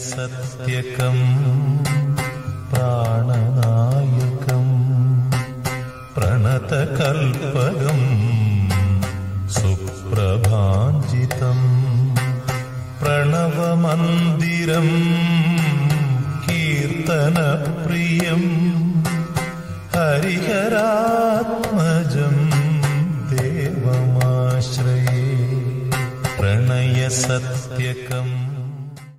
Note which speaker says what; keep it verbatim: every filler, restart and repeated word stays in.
Speaker 1: സത്യകം പ്രാണനായകം പ്രണതകൽപകം സുപ്രഭാഞ്ജിതം പ്രണവമന്ദിരം കീർത്തനപ്രിയം ഹരിഹരാത്മജം ദേവമാശ്രയേ പ്രണയസത്യകം